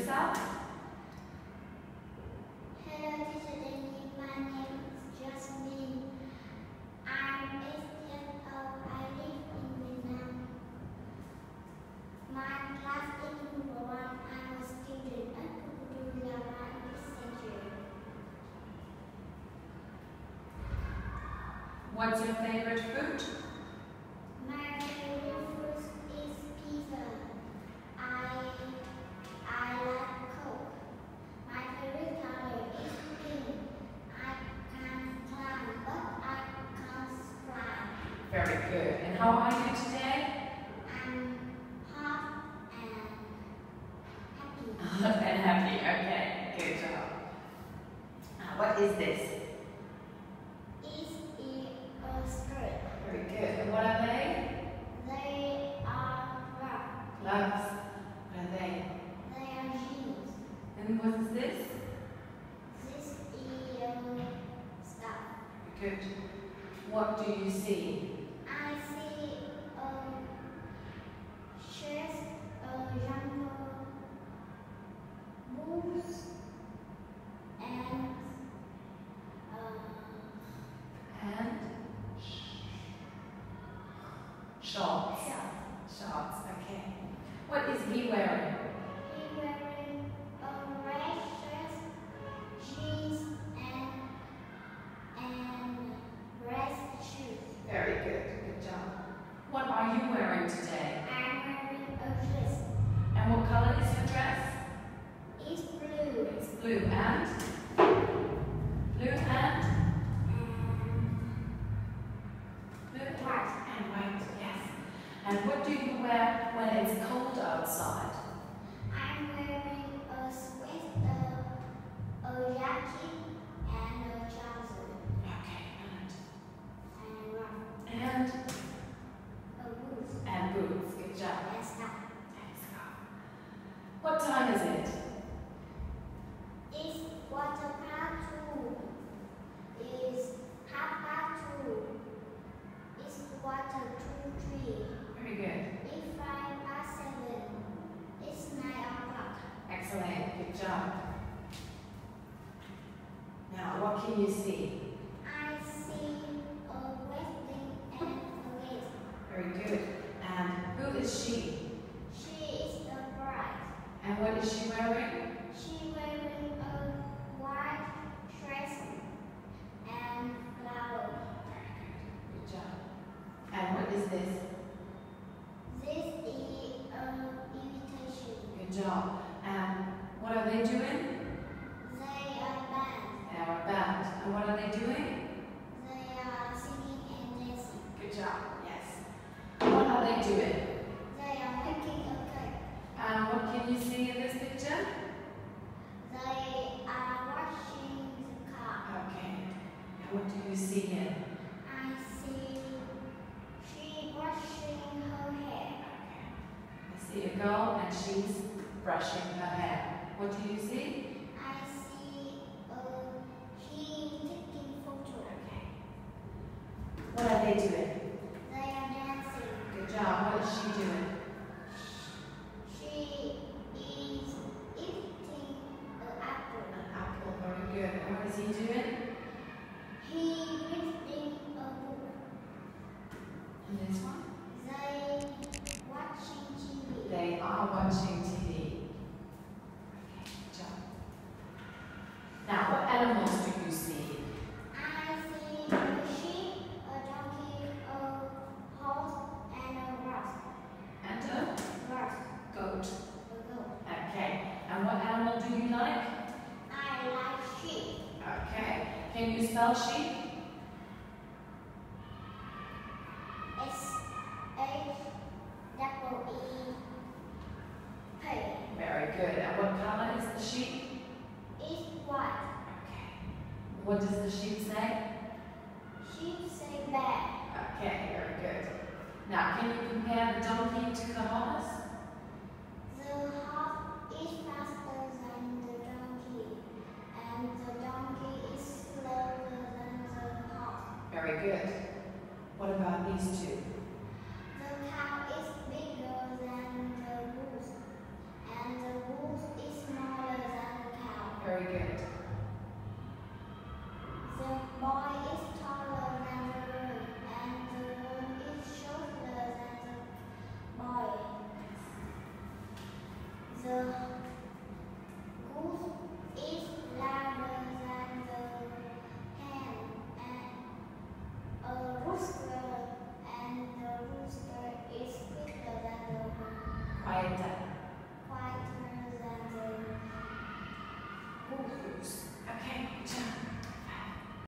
yourself. Hello, Teacher Denny. My name is Jasmine. I'm 8 years old. I live in Vietnam. My class is number 1. I'm a student at Kukudu Lama English Center. What's your favorite food? My favorite food is pizza. I like Coke. My favorite color is pink. I can climb, but I can't fly. Very good. And how are you today? I'm hot and happy. And happy. Okay, good job. What is this? It's a skirt. Very good. And what are they? They are rough. Gloves. What are they? They are jeans. And what is this? This is stuff. Very good. What do you see? I see shirts, jumper, boots, and Shorts. Shorts, okay. What is he wearing? He's wearing a red shirt, jeans, and red shoes. Very good. Good job. What are you wearing today? I'm wearing a dress. And what color is your dress? It's blue. It's blue and? Blue and? Blue and white. And white, yes. And what do you wear when it's cold outside? I'm wearing a sweater, a jacket, and a trouser, Okay, and and a boots, boots. Good job. and stuff. Thanks, Carl. What time is it? It's 2:15. It's 2:30. It's 2:53. Very good. It's 7:05. It's 9:00. Excellent. Good job. Now, what can you see? I see a wedding and a gate. Very good. And who is she? She is the bride. And what is she wearing? She wearing a white dress and flower. Very good. Good job. And what is this? This is an invitation. Good job. And what are they doing? They are band. They are a band. And what are they doing? They are singing and dancing. Good job. Yes. And what are they doing? They are making a cake. And what can you see in this picture? They are washing the car. Okay. And what do you see here? I see she washing her hair. Okay. I see a girl and she's brushing her hair. What do you see? I see he taking photo. Okay. What are they doing? They are dancing. Good job. What is she doing? She is eating an apple. An apple. Very good. And what is he doing? He reading a book. And this one? They watching TV. They are watching TV. Okay. Good job. Now, what animals do you see? I see a sheep, a donkey, a horse, and a horse. And a Horse. goat. A goat. Okay. And what animal do you like? I like sheep. Okay. Can you spell sheep? SHEEP. Very good. And what color is the sheep? It's white. Okay. What does the sheep say? Sheep say bad. Okay, very good. Now, can you compare the donkey to the horse? The horse is faster than the donkey, and the donkey is slower than the horse. Very good. What about these two? The cow is bigger than the wolf, and the wolf is smaller boy is taller than the room, and the room is shorter than the boy. The goose is louder than the hen, and a rooster, and the rooster is quicker than the hen. Quiet down.